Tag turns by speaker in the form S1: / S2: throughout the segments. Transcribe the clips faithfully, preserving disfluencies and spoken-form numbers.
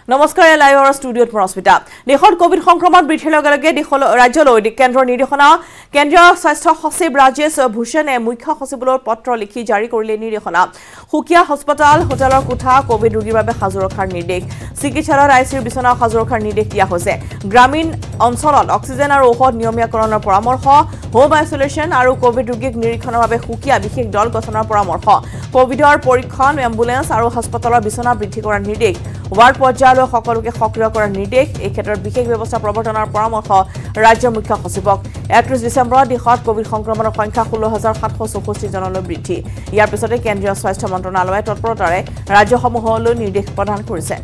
S1: নমস্কাৰ লাইভৰ ষ্টুডিঅ'ত প্ৰস্মিতা দেশত কোভিড সংক্ৰমণ বৃদ্ধিৰ লগে লগে ৰাজ্যলৈ কেন্দ্ৰৰ নিৰ্দেশনা কেন্দ্ৰীয় স্বাস্থ্য সচিব ৰাজেশ ভূষণে মুখ্য সচিবলৈ পত্ৰ লিখি জাৰি কৰিলে নিৰ্দেশনা হুকিয়া হস্পিটাল হোটেলৰ কোঠা কোভিড ৰোগীৰ বাবে সাজু ৰখাৰ নিৰ্দেশ চিকিৎসালয়ৰ আইচিইউৰ বিছনা সাজু ৰখাৰ নিৰ্দেশ দিয়া হৈছে গ্ৰামীণ অঞ্চলত অক্সিজেন আৰু ঔষধ নিয়মীয়াকৰণৰ পৰামৰ্শ হোম আইসোলেশন আৰু কোভিড ৰোগীক নিৰীক্ষণৰ বাবে হুকিয়া বিশেষ দল গঠনৰ পৰামৰ্শ কোভিডৰ পৰীক্ষণ এম্বুলেন্স আৰু হাস্পতালৰ বিছনা বৃদ্ধি কৰাৰ নিৰ্দেশ ৱাৰ্ড পৰ্যায়লৈ সকলোকে সক্ৰিয় কৰাৰ নিৰ্দেশ এই ক্ষেত্ৰত বিশেষ ব্যৱস্থা প্ৰৱৰ্তনৰ পৰামৰ্শ ৰাজ্য মুখ্য সচিবক একত্ৰিশ ডিচেম্বৰত দেশত কোভিড সংক্ৰমণৰ সংখ্যা ষোল্ল হাজাৰ সাতশ চৌষষ্ঠি জনলৈ বৃদ্ধি ইয়াৰ পিছতে কেন্দ্ৰীয় স্বাস্থ্য মন্ত্ৰালয়ে তৎপৰতাৰে ৰাজ্যসমূহলৈ নিৰ্দেশ প্ৰদান কৰিছে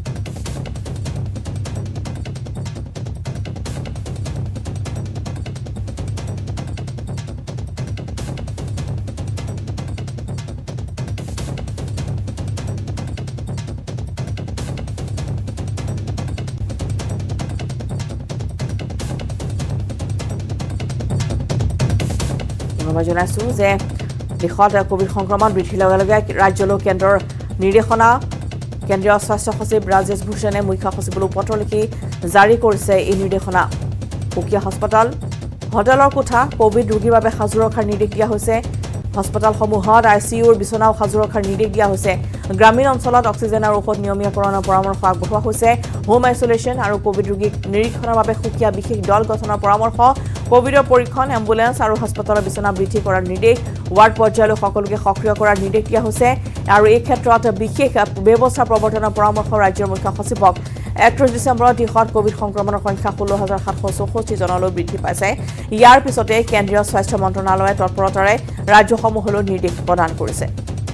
S1: মই জনাইছো যে দেশত কোভিড সংক্ৰমণ বৃদ্ধিৰ লগে লগে ৰাজ্যলৈ কেন্দ্ৰৰ নিৰ্দেশনা কেন্দ্ৰীয় স্বাস্থ্য সচিব ৰাজেশ ভূষণে মুখ্য সচিবলৈ পত্ৰ লিখি জাৰি কৰিছে এই নিৰ্দেশনা হুকিয়া হস্পিটাল হোটেলৰ কোঠা কোভিড ৰোগীৰ বাবে সাজু ৰখাৰ নিৰ্দেশ দিয়া হৈছে হস্পিটালসমূহত আইচিইউৰ বিছনাও সাজু ৰখাৰ নিৰ্দেশ দিয়া হৈছে গ্ৰামীণ অঞ্চলত অক্সিজেন আৰু ঔষধ নিয়মীয়াকৰণৰ পৰামৰ্শ আগবঢ়োৱা হৈছে হোম আইসোলেশন আৰু কোভিড ৰোগীক নিৰীক্ষণৰ বাবে হুকিয়া বিশেষ দল গঠনৰ পৰামৰ্শ কোভিডৰ পৰীক্ষণ এম্বুলেন্স আৰু হাস্পতালৰ বিছনা বৃদ্ধি কৰাৰ নিৰ্দেশ ৱাৰ্ড পৰ্যায়লৈ সকলোকে সক্ৰিয় কৰাৰ নিৰ্দেশ দিয়া হৈছে আৰু এই ক্ষেত্ৰত বিশেষ ব্যৱস্থা প্ৰৱৰ্তনৰ পৰামৰ্শ ৰাজ্যৰ মুখ্য সচিবক একত্ৰিশ ডিচেম্বৰত দেশত কোভিড সংক্ৰমণৰ সংখ্যা ষোল্ল হাজাৰ সাতশ চৌষষ্ঠি জনলৈ বৃদ্ধি পাইছে ইয়াৰ পিছতে কেন্দ্ৰীয় স্বাস্থ্য মন্ত্ৰালয়ে তৎপৰতাৰে ৰাজ্যসমূহলৈ নিৰ্দেশ প্ৰদান কৰিছে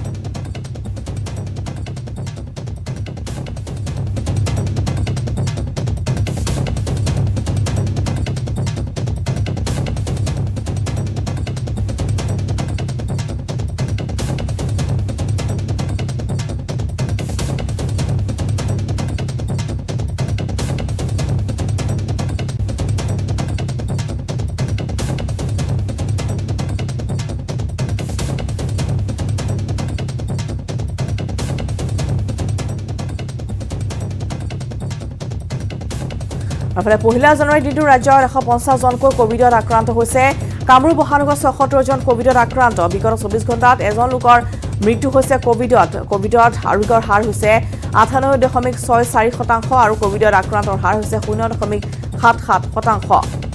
S1: আফালে পহিলা জানুৱাৰী দিনটো ৰাজ্যৰ এশ পঞ্চাছ জনকৈ কোভিডত আক্ৰান্ত হৈছে কামৰূপ মহানগৰ ছয়সত্তৰ জন কোভিডত আক্ৰান্ত বিগত চৌবিশ ঘণ্টাত এজন লোকৰ মৃত্যু হৈছে কোভিডত কোভিডত আৰোগ্যৰ হাৰ হৈছে আঠানব্বৈ দশমিক ছয় চাৰি শতাংশ আৰু কোভিডত আক্ৰান্তৰ হাৰ হৈছে শূন্য দশমিক সাত সাত শতাংশ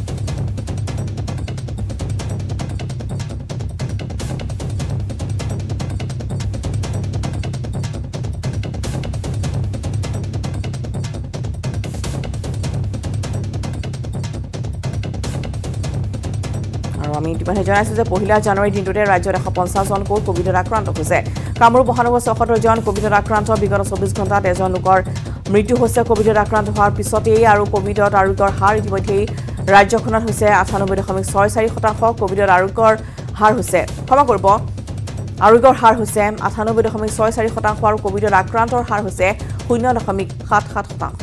S1: আমি ইতিমধ্যে জনাইছো যে পহিলা জানুৱাৰী দিনটোতে ৰাজ্যৰ এশ পঞ্চাছ জনকৈ কোভিডত আক্ৰান্ত হৈছে কামৰূপ মহানগৰ ছয়সত্তৰ জন কোভিডত আক্ৰান্ত বিগত চৌবিশ ঘণ্টাত এজন লোকৰ মৃত্যু হৈছে কোভিডত আক্ৰান্ত হোৱাৰ পিছতেই আৰু কোভিডত আৰোগ্যৰ হাৰ ইতিমধ্যে ৰাজ্যখনত হৈছে আঠানব্বৈ দশমিক ছয় চাৰি শতাংশ কোভিডত আৰোগ্যৰ হাৰ হৈছে ক্ষমা কৰিব আৰোগ্যৰ হাৰ হৈছে আঠানব্বৈ দশমিক ছয় চাৰি শতাংশ আৰু কোভিডত আক্ৰান্তৰ হাৰ হৈছে শূন্য দশমিক সাত সাত শতাংশ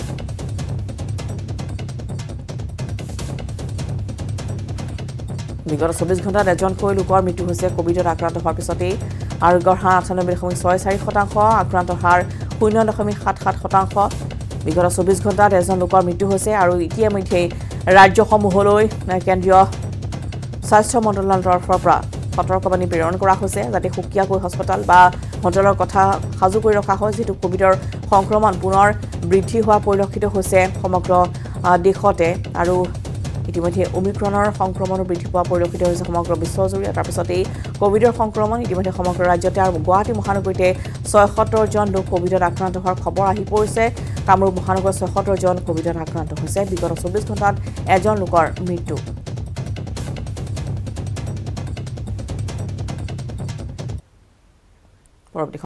S1: বিগত চৌবিশ ঘণ্টাত এজনকৈ লোকৰ মৃত্যু হৈছে কোভিডত আক্ৰান্ত হোৱাৰ পিছতেই আৰোগ্যৰ হাৰ আঠানব্বৈ দশমিক ছয় চাৰি শতাংশ আক্ৰান্তৰ হাৰ শূন্য দশমিক সাত সাত শতাংশ বিগত চৌবিশ ঘণ্টাত এজন লোকৰ মৃত্যু হৈছে আৰু ইতিমধ্যে ৰাজ্যসমূহলৈ কেন্দ্ৰীয় স্বাস্থ্য মন্ত্ৰালয়ৰ তৰফৰ পৰা সতৰ্কবাণী প্ৰেৰণ কৰা হৈছে যাতে হুকিয়াকৈ হস্পিটাল বা হোটেলৰ কথা সাজু কৰি ৰখা হয় যিটো কোভিডৰ সংক্ৰমণ পুনৰ বৃদ্ধি হোৱা পৰিলক্ষিত হৈছে সমগ্ৰ দেশতে আৰু ইতিমধ্যে ওমিক্ৰনৰ সংক্ৰমণ বৃদ্ধি পোৱা পৰিলক্ষিত হৈছে সমগ্ৰ বিশ্বজুৰি তাৰ পিছতেই কোভিডৰ সংক্ৰমণ ইতিমধ্যে সমগ্ৰ ৰাজ্যতে আৰু গুৱাহাটী মহানগৰীতে ছয়সত্তৰ জন লোক কোভিডত আক্ৰান্ত হোৱাৰ খবৰ আহি পৰিছে কামৰূপ মহানগৰ ছয়সত্তৰ জন কোভিডত আক্ৰান্ত হৈছে বিগত চৌবিশ ঘণ্টাত এজন লোকৰ মৃত্যু